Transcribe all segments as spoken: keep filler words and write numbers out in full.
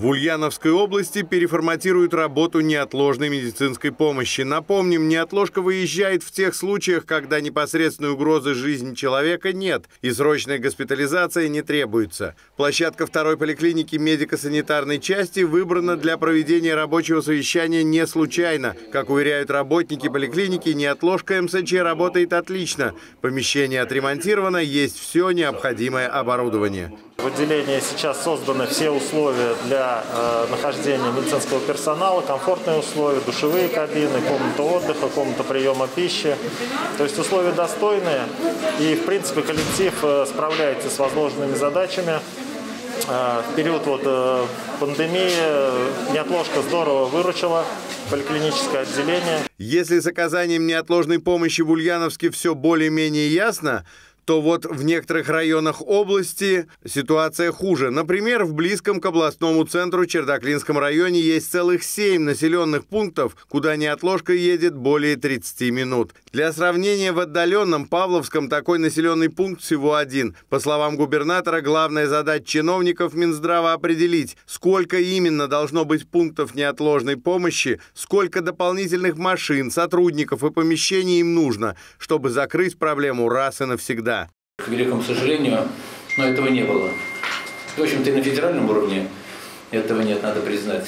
В Ульяновской области переформатируют работу неотложной медицинской помощи. Напомним, неотложка выезжает в тех случаях, когда непосредственной угрозы жизни человека нет и срочная госпитализация не требуется. Площадка второй поликлиники медико-санитарной части выбрана для проведения рабочего совещания не случайно. Как уверяют работники поликлиники, неотложка эм эс че работает отлично. Помещение отремонтировано, есть все необходимое оборудование. В отделении сейчас созданы все условия для э, нахождения медицинского персонала, комфортные условия, душевые кабины, комната отдыха, комната приема пищи. То есть условия достойные, и в принципе коллектив э, справляется с возложенными задачами. Э, в период вот, э, пандемии неотложка здорово выручила поликлиническое отделение. Если с оказанием неотложной помощи в Ульяновске все более-менее ясно, то вот в некоторых районах области ситуация хуже. Например, в близком к областному центру Чердаклинском районе есть целых семь населенных пунктов, куда неотложка едет более тридцати минут. Для сравнения, в отдаленном Павловском такой населенный пункт всего один. По словам губернатора, главная задача чиновников Минздрава определить, сколько именно должно быть пунктов неотложной помощи, сколько дополнительных машин, сотрудников и помещений им нужно, чтобы закрыть проблему раз и навсегда. К великому сожалению, но этого не было. В общем-то, и на федеральном уровне этого нет, надо признать.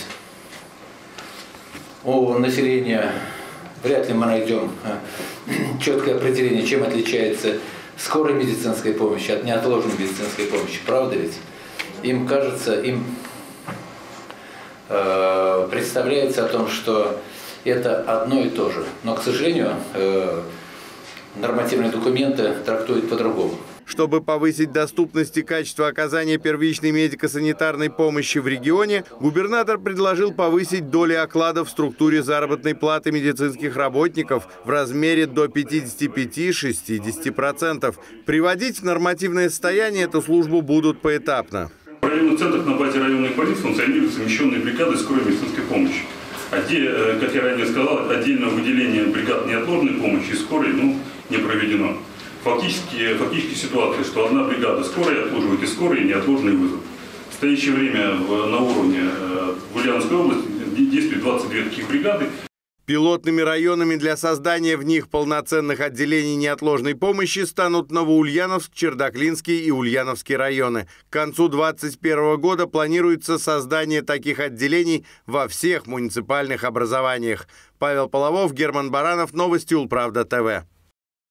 У населения вряд ли мы найдем четкое определение, чем отличается скорая медицинская помощь от неотложной медицинской помощи. Правда ведь? Им кажется, им э, представляется о том, что это одно и то же. Но, к сожалению, э, нормативные документы трактуют по-другому. Чтобы повысить доступность и качество оказания первичной медико-санитарной помощи в регионе, губернатор предложил повысить доли окладов в структуре заработной платы медицинских работников в размере до пятидесяти пяти — шестидесяти процентов. Приводить в нормативное состояние эту службу будут поэтапно. В районных центрах на базе районной полиции функционируют совмещенные бригады скорой медицинской помощи. А где, как я ранее сказал, отдельное выделение бригад неотложной помощи и скорой ну, не проведено. Фактически, фактически ситуация, что одна бригада скорой обслуживает и скорой, и неотложный вызов. В настоящее время в, на уровне в Ульяновской области действует двадцать две таких бригады. Пилотными районами для создания в них полноценных отделений неотложной помощи станут Новоульяновск, Чердаклинский и Ульяновский районы. К концу две тысячи двадцать первого года планируется создание таких отделений во всех муниципальных образованиях. Павел Половов, Герман Баранов, Новости Улправда ТВ.